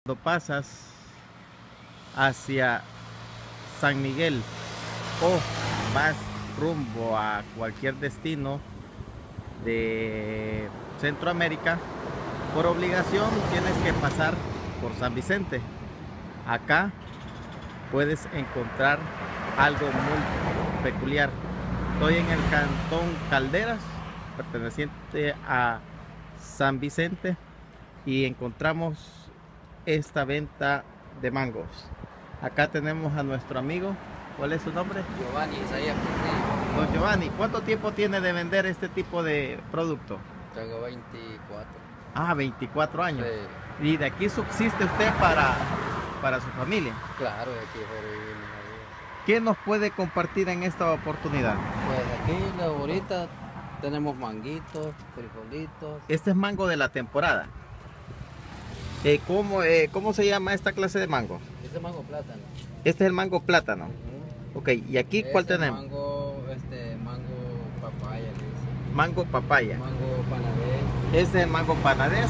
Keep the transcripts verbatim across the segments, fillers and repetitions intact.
Cuando pasas hacia San Miguel o vas rumbo a cualquier destino de Centroamérica, por obligación tienes que pasar por San Vicente. Acá puedes encontrar algo muy peculiar. Estoy en el cantón Calderas, perteneciente a San Vicente, y encontramos esta venta de mangos. Acá tenemos a nuestro amigo. ¿Cuál es su nombre? Giovanni Isaías. Don Giovanni, ¿cuánto tiempo tiene de vender este tipo de producto? Tengo veinticuatro. Ah, veinticuatro años. Sí. ¿Y de aquí subsiste usted para, para su familia? Claro, de aquí sobrevivimos la vida. ¿Qué nos puede compartir en esta oportunidad? Pues aquí ahorita tenemos manguitos, frijolitos. Este es mango de la temporada. Eh, ¿cómo, eh, ¿Cómo se llama esta clase de mango? Este es mango plátano. Este es el mango plátano. Uh-huh. Ok, ¿y aquí cuál Ese tenemos? Mango, este, mango papaya, le dicen. Mango papaya. Mango panadés. Este es el mango panadés.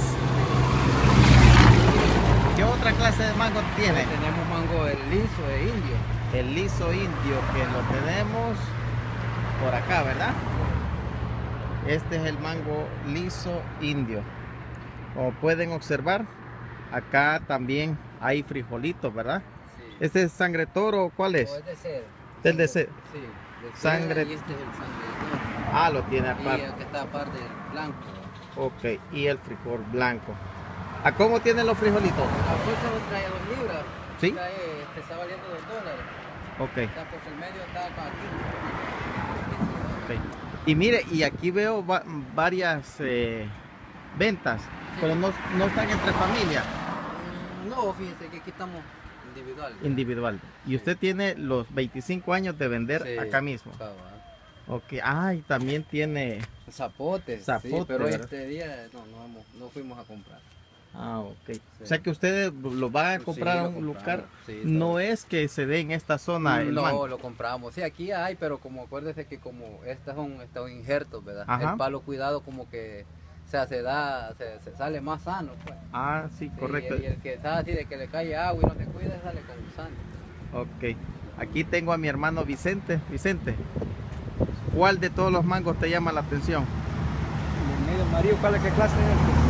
¿Qué otra clase de mango tiene? Tenemos mango el liso de indio. El liso indio, que lo tenemos por acá, ¿verdad? Este es el mango liso indio. Como pueden observar, acá también hay frijolitos, ¿verdad? Sí. ¿Este es sangre toro? ¿Cuál es? O es de ser. ¿Es de ser? Sí, de Sangre- seda, y este es el sangre de toro. Ah, lo tiene Y aparte. el que está aparte del blanco. Ok, y el frijol blanco. ¿A cómo tienen los frijolitos? La bolsa lo trae dos libras. ¿Sí? Trae, este, está valiendo dos dólares. Ok, O sea, pues el medio está para aquí. ok. Y mire, y aquí veo va- varias eh, ventas, pero no, no están entre familia, Mm, No, fíjense que aquí estamos individual. individual. Y usted tiene los veinticinco años de vender Sí, acá mismo. cabal. Ok, ah, y también tiene... Zapotes, Zapote, sí, pero ¿verdad? este día no, no, vamos- no fuimos a comprar. Ah, ok. Sí. O sea que ustedes lo van a Sí, comprar a lo un compramos, lugar. sí, No todo. es que se dé en esta zona el No, mango. lo compramos. Sí, aquí hay, pero como acuérdese que como estas son estos injertos, ¿verdad? Ajá. El palo cuidado como que, o sea, se da, se, se sale más sano, pues. Ah, sí, Sí, correcto. Y el que está así de que le cae agua y no se cuida, sale con gusano. Ok. Aquí tengo a mi hermano Vicente. Vicente, ¿cuál de todos los mangos te llama la atención? El medio amarillo, ¿cuál es qué clase es este?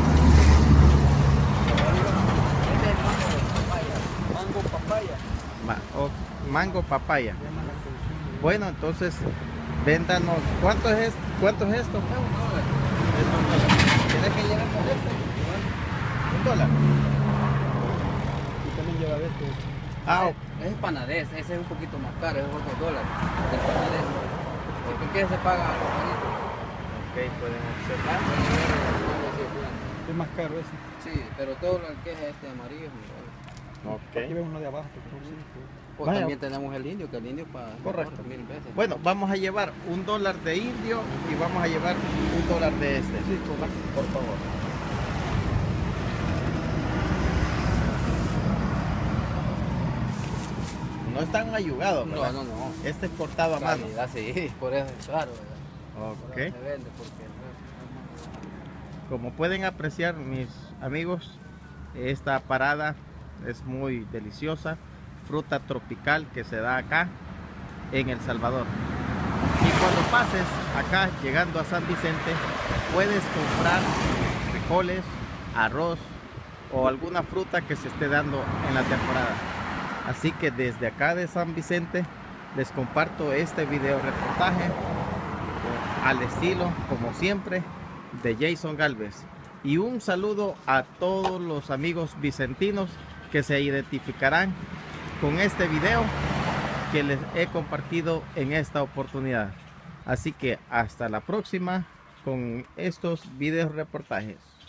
Este es el mango de papaya. Mango papaya. Ma- o- mango papaya. Llama la atención. Bueno, entonces, véndanos. ¿Cuánto es, es- cuánto es esto? Es un dólar. Es un dólar. ¿Tienes que llegar con este? Un dólar. Y también lleva de este. Ah, Ese es panadés, ese es un poquito más caro, es otro dólar. El panadés. ¿Y por qué se paga los panitos? ok, pueden observar. Es más caro ese. Sí, pero todo lo que es este amarillo es un dólar. Aquí Ok. ven uno de abajo. por favor. Pues Vaya. también tenemos el indio, que el indio para Correcto. mil veces. Bueno, vamos a llevar un dólar de indio y vamos a llevar un dólar de este. Sí, correcto. Por favor. No están ayugados, no, ¿verdad? no, no. Este es cortado a mano. Calidad, sí, por eso es caro, ¿verdad? Por Ok. eso se vende porque Como pueden apreciar, mis amigos, esta parada es muy deliciosa. Fruta tropical que se da acá en El Salvador. Y cuando pases acá llegando a San Vicente, puedes comprar frijoles, arroz o alguna fruta que se esté dando en la temporada. Así que desde acá de San Vicente les comparto este video reportaje al estilo, como siempre, de Jason Galvez. Y un saludo a todos los amigos vicentinos que se identificarán con este video que les he compartido en esta oportunidad. Así que hasta la próxima con estos videos reportajes.